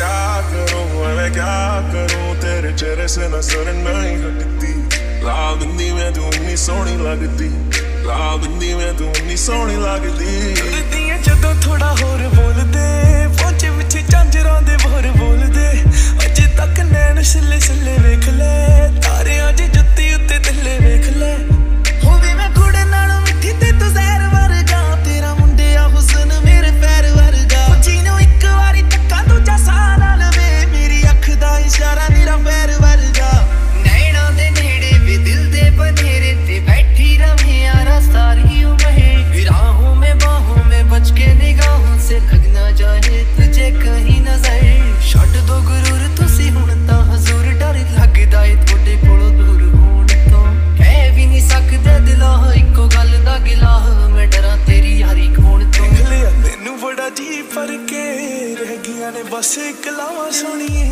क्या करूं, मैं क्या करूं, तेरे चेहरे से नजर नहीं हटती। ला बिंदी में तू इन्नी सोहनी लगदी, ला बिंदी में तू इन्नी सोहनी लगदी। करदी है जदों थोड़ा होर बोल दे, पहुंचे पिछे झांजरां दे बोर बोल दे। अजे तक नैन सिले सिले वेख ले, तारे अज जुत्ती उत्ते थल्ले वेख ले। होवे मैं कुड़े नाल मिठी ते तू जहर वर्गा, तेरा मुंडे आ हुसन मेरे पैर वर्गा। जीनू एक वारी तक्का दूजा साह नाल वे, मेरी अख दा इशारा मेरा पैर वर्गा। नैना दे नेड़े वे दिल दे बनेरे ते बैठी रहे यारा सारी उम्र। राहों में बाहों में बच के निगाहों से लग ना जाए तुझे कहीं नजर। छड्ड दो गुरूर तुसी हुण तां हजूर, डर लगदा ए थोड़े कोलों दूर होण तो। कह भी नहीं सकदे दिला इक्को गल दा गिला, मैं डरां तेरी यारी खोण तो। निकलिया तैनू बड़ा जी पर के, रह गईयां ने बस इक लावां सोहणीए।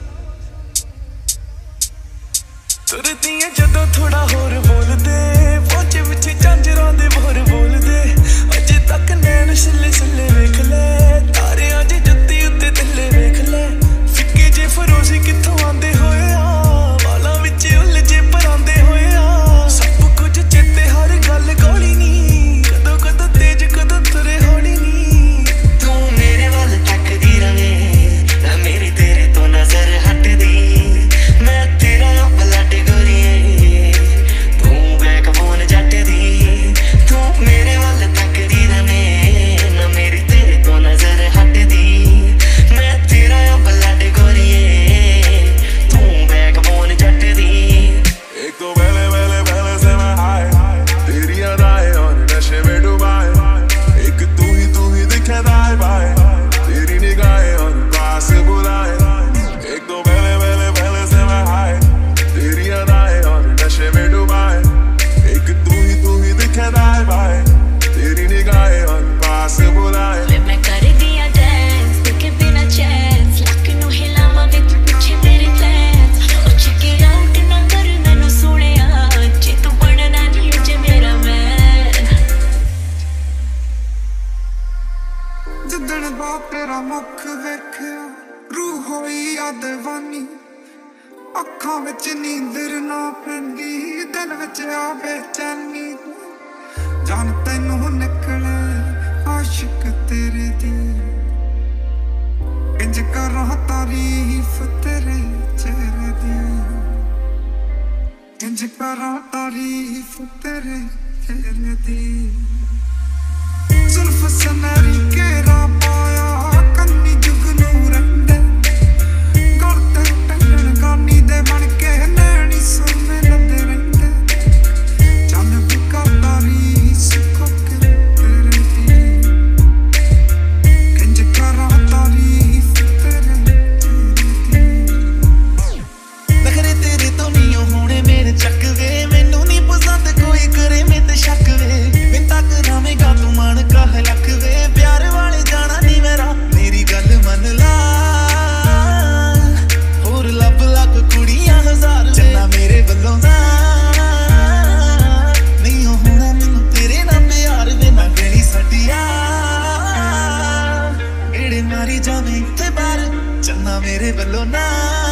तुरदी है जदों थोड़ा होर बोल दे, पहुंचे पिछे झांजरां दे बोर बोल दे। अजे तक नैन सिले सिले वेख ले, तारे अज जुत्ती उत्ते थल्ले वेख ले। फिक्के जे फरोजी कित्थों आंदे होए आ, वालां विच उलझे परांदे होए आ। सब कुछ चेते हर गल कोली नी, कदों कदों तेज कदों तुरे होली नी। तू मेरे वल तकदी रवे ना, मेरी तेरे तो नजर हटदी। मैं तेरा ब्लड गोरिए, तू बैकबोन जट दी। तू मेरे वल तकदी रवे ना, मेरी तेरे तो नजर हटदी। मैं तेरा ब्लड गोरिए, तू बैकबोन जट दी। एक तो पहले पहले पहले से मैं हाय, तेरी अदाएं और नशे में डुबाए। एक तू ही दिखे दाएं बाएं, तेरी निगाहें और पास बुलाए। एक तो पहले पहले पहले से मैं हाय, तेरी अदाएं और नशे में डुबाए। एक तू ही दिखे दाएं बाएं, तेरी निगाहें और पास बुलाए। मैं कर दिया डांस देखे बिना चांस, लक नू हिलावा वे तू पूछे मेरे प्लान्स। ओ चेक इट आउट ना कर मैनू सुनिया, जे तू बनना नहीं जे मेरा मैन। जिदण दा तेरा मुख वेखिया, रूह होई आ दीवानी। अखां विच नींदर ना पैंदी, दिल विच आ बेचैनी। जान तैनू निकले आशिक तेरे दी, इंज करां तारीफ तेरे चेहरे दी। इंज करां तारीफ तेरे चेहरे दी। जुल्फ सनहरी घेरा पाया, कन्नी जुगनू रंडे। गल ते टंगण गानी दे बन के, नैनी सोने लदे रंडे। चल भी करदा रीस खोके तेरे दी, इंज करां तारीफ तेरे चेहरे दी। नखरे तेरे तो नहीं होने मेरे चक वे, मैनू नहीं पसंद कोई करे मैं ते शक वे। मैं तक रावेगा तू मन कह लख वे, प्यार वाले जाना नहीं मेरा मेरी गल मन ला। होर लब लग कुड़ियां हजार चन्ना मेरे वल्लों दा, नहीं होना मैनू तेरे नाल प्यार वे। ना गली सटिया एड़े मारी जावे इत्थे बार, चन्ना मेरे वल्लों ना।